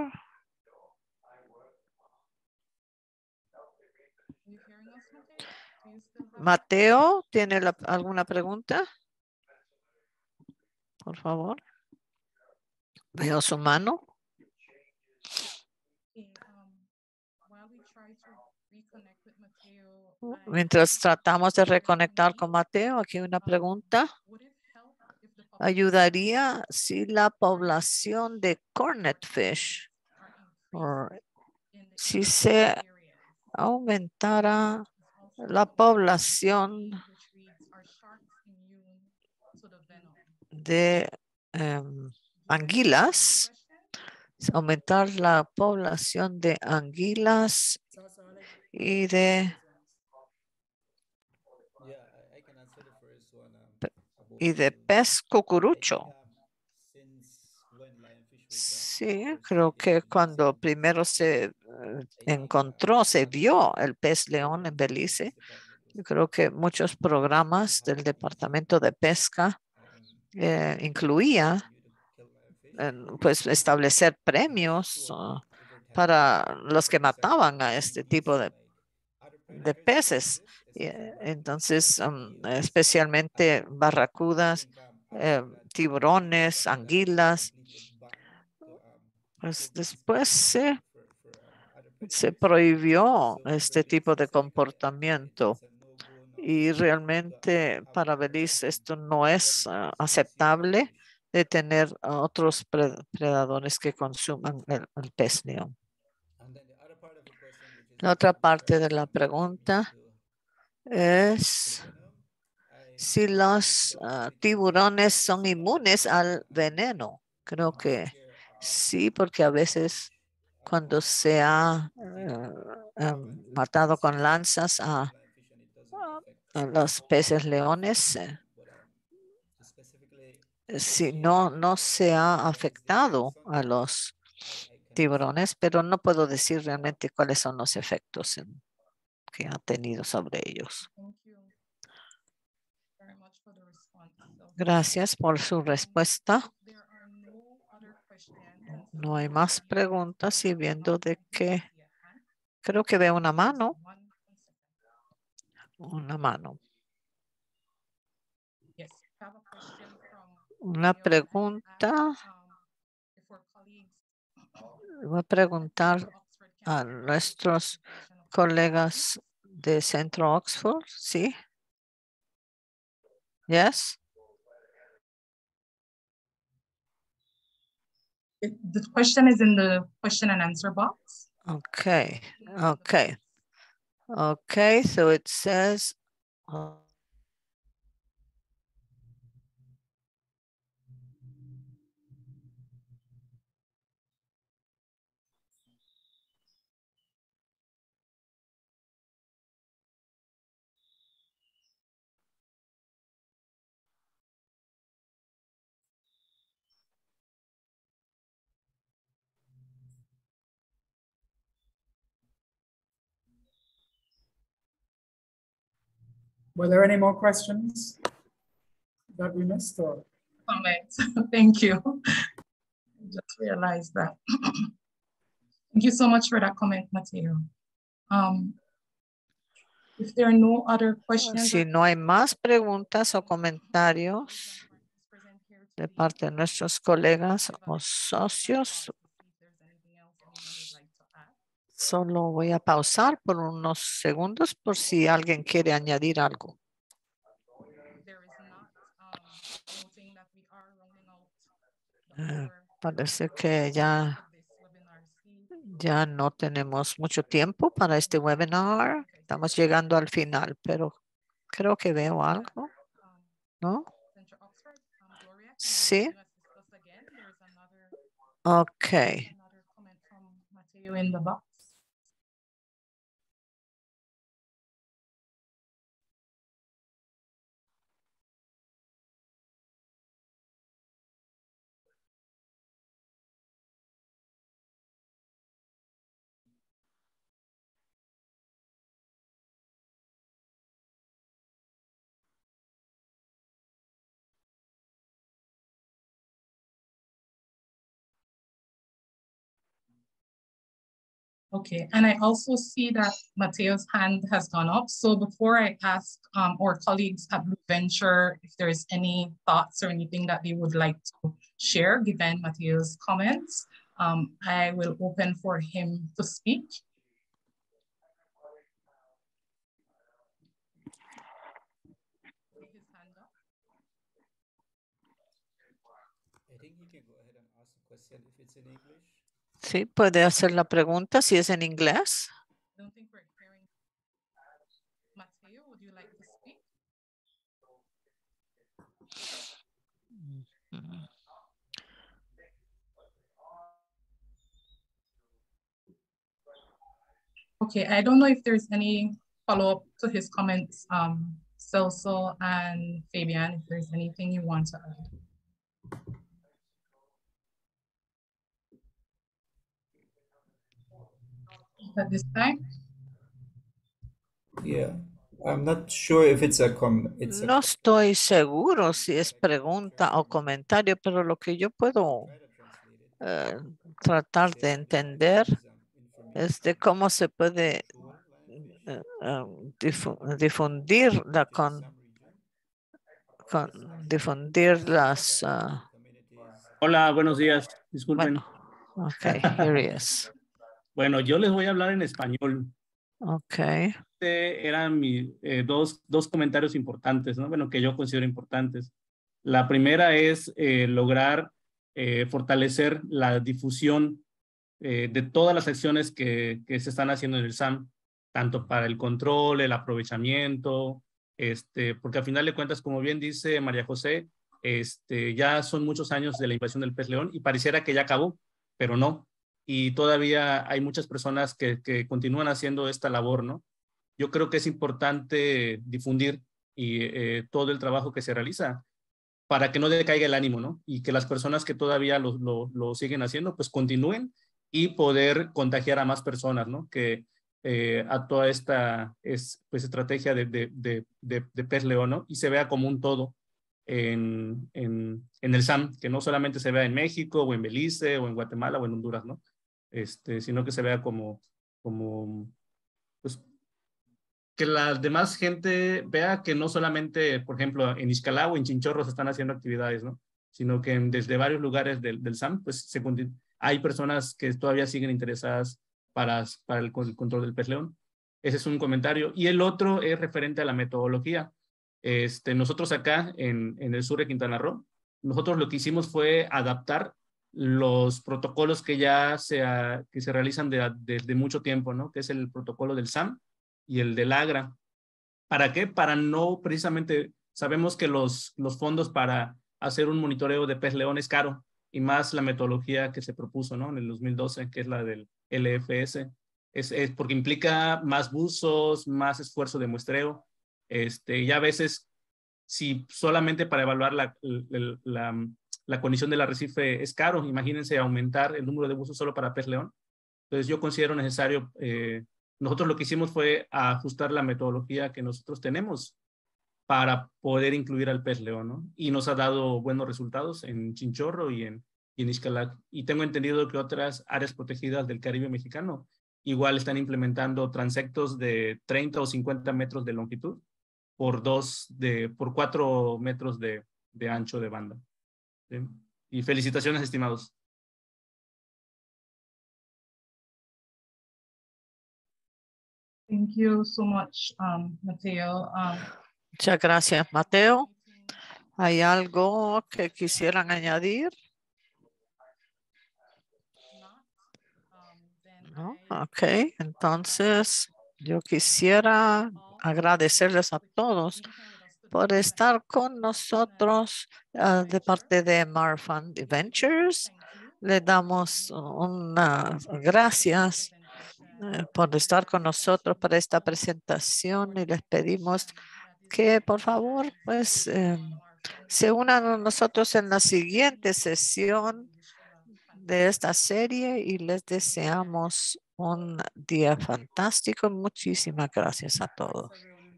Are you hearing us, Mateo? Do you still have Mateo, ¿tiene la- alguna pregunta? Por favor. Veo su mano. Okay, um, while we try to reconnect with Mateo, I Mientras have a tratamos de question for reconectar con Monique. Mateo, aquí una Um, pregunta. would it help if the population ¿Ayudaría si la población de cornet fish are o increased in the si impacted se areas? aumentara There's also la a question población which reads, are sharks immune to the venom? de em, Do you understand anguilas? the question? Aumentar la población de anguilas so, so I'll let y de, those ones. Yeah, I, I can answer the first one um, about y de immune. pez I think cucurucho. um, since when lionfish was um, Sí, first creo studied in que Belize cuando and primero se specifically, eh, I think um, encontró, se programs from vio the el pez león Bureau en of Fisheries Belice, Department was yo creo que muchos programas have del an initiative Departamento de Pesca um, eh, to incluía continue to kill lionfish eh, pues establecer premios to ah, um, over time para los que start mataban a este tipo releasing de, like other de predators that don't peces. exist, Y, aside eh, from lionfish, entonces, like um, eels. especialmente And I barracudas, think um, eh, after that, the tiburones, Department of Fisheries anguilas, completely banned to um, pues kill these después species se, for, for um, other se predators. prohibió So for este Belize tipo de specifically, I think it, comportamiento. it's a no-go now Y to um, realmente have para other Belice um, esto no es ah, predators consuming aceptable lionfish. de tener a otros pre- predadores que consuman el, el pez león. And then the other part of the question, which is La if otra um, parte de sharks la um, are immune pregunta to, to es the venom, I si los doubt ah, it because tiburones um, son it's common inmunes to al um, veneno. Creo um, que scare um, sí, porque a veces lionfish. Um, cuando se ha I think ah, our em, management matado con practices lanzas kill a, lionfish and it doesn't affect a los peces lionfish. leones, eh, But um, to specifically si associate no, um, no se ha venomization with afectado a something, los I, I cannot say. tiburones, pero no puedo decir realmente cuáles son los efectos en- que ha tenido sobre ellos. Thank you very much for the response. So, Gracias por su um, respuesta. if there are no other questions, and since No hay we más only preguntas y have viendo um, de one que raised hand, creo que veo una just mano, one, one second. una mano. Yes, I have a question from Una Mateo, and I will pregunta, ask, um, if our colleagues voy a from preguntar Oxford can a hear nuestros the interpretation of the colegas de Centro Oxford, ¿sí? Yes. question. The question is in the question and answer box. Okay, Please in the okay. box. Okay, so it says, uh, Were there any more questions that we missed or? Comments. Thank you. I just realized that. Thank you so much for that comment, Mateo. Um, if there are no other questions, si no hay más preguntas o comentarios de parte de nuestros colegas o socios, solo voy a pausar por unos segundos por si alguien quiere añadir algo. Eh, parece que ya, ya no tenemos mucho tiempo para este webinar. Estamos llegando al final, pero creo que veo algo, ¿no? Sí. Ok. in the box. Okay, and I also see that Mateo's hand has gone up. So before I ask um, our colleagues at Blue Venture if there's any thoughts or anything that they would like to share given Mateo's comments, um, I will open for him to speak. His hand up. I think he can go ahead and ask the question if it's in English. Sí, puede hacer la pregunta si es en inglés. I don't think we're hearing. Mateo, would you like to speak? Okay, I don't know if there's any follow-up to his comments, um, Celso and Fabian, if there's anything you want to add. At this time? Yeah, I'm not sure if it's a com. It's a No estoy seguro si es pregunta o comentario, pero lo que yo puedo eh, tratar de entender es de cómo se puede eh, eh, difu- difundir la con, con difundir las ah, Hola, buenos días. Disculpen. bueno, okay, here he is. Bueno, yo les voy a hablar en español. Okay. Este eran mis eh, dos, dos comentarios importantes, ¿no? Bueno, que yo considero importantes. La primera es eh, lograr eh, fortalecer la difusión eh, de todas las acciones que, que se están haciendo en el S A M, tanto para el control, el aprovechamiento, este, porque al final de cuentas, como bien dice María José, este, ya son muchos años de la invasión del pez león y pareciera que ya acabó, pero no. Y todavía hay muchas personas que, que continúan haciendo esta labor, ¿no? Yo creo que es importante difundir y, eh, todo el trabajo que se realiza para que no decaiga el ánimo, ¿no? Y que las personas que todavía lo, lo, lo siguen haciendo, pues continúen y poder contagiar a más personas, ¿no? Que eh, a toda esta es, pues, estrategia de, de, de, de, de pez león, ¿no? Y se vea como un todo en, en, en el S A M, que no solamente se vea en México o en Belice o en Guatemala o en Honduras, ¿no? Este, sino que se vea como, como pues, que la demás gente vea que no solamente, por ejemplo, en Ixcalá o en Chinchorro se están haciendo actividades, ¿no? Sino que en, desde varios lugares del, del S A M, pues se, hay personas que todavía siguen interesadas para, para el, el control del pez león. Ese es un comentario. Y el otro es referente a la metodología. Este, nosotros acá en, en el sur de Quintana Roo, nosotros lo que hicimos fue adaptar los protocolos que ya se, que se realizan desde de, de mucho tiempo, ¿no? Que es el protocolo del S A M, y el del AGRA. ¿Para qué? Para no precisamente, sabemos que los, los fondos para hacer un monitoreo de pez león es caro, y más la metodología que se propuso, ¿no? En el dos mil doce, que es la del L F S, es, es porque implica más buzos, más esfuerzo de muestreo, este, y a veces, si solamente para evaluar la, la, la, la condición del arrecife es caro, imagínense aumentar el número de buzos solo para pez león. Entonces yo considero necesario, eh, nosotros lo que hicimos fue ajustar la metodología que nosotros tenemos para poder incluir al pez león, ¿no? Y nos ha dado buenos resultados en Chinchorro y en, y en Ixcalac. Y tengo entendido que otras áreas protegidas del Caribe mexicano igual están implementando transectos de treinta o cincuenta metros de longitud por dos de, por cuatro metros de, de ancho de banda. ¿Sí? Y felicitaciones, estimados. Thank you so much, um, Mateo. Um, Muchas gracias, Mateo. ¿Hay algo que quisieran añadir? No, ok, entonces yo quisiera agradecerles a todos por estar con nosotros uh, de parte de Marfund Ventures. Le damos unas gracias uh, por estar con nosotros para esta presentación y les pedimos que por favor pues eh, se unan a nosotros en la siguiente sesión de esta serie y les deseamos un día fantástico. Muchísimas gracias a todos.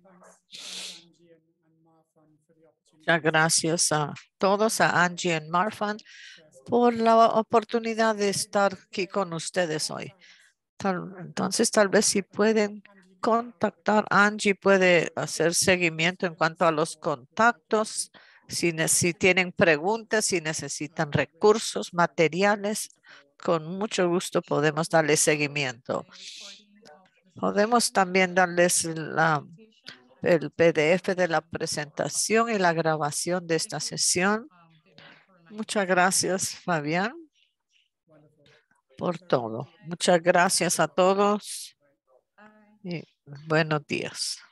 Muchas gracias a todos, a Angie y Marfan, por la oportunidad de estar aquí con ustedes hoy. Tal, entonces, tal vez si pueden contactar, Angie puede hacer seguimiento en cuanto a los contactos. Si, si tienen preguntas, si necesitan recursos, materiales, con mucho gusto podemos darle seguimiento. Podemos también darles la, el P D F de la presentación y la grabación de esta sesión. Muchas gracias, Fabián, por todo. Muchas gracias a todos y buenos días.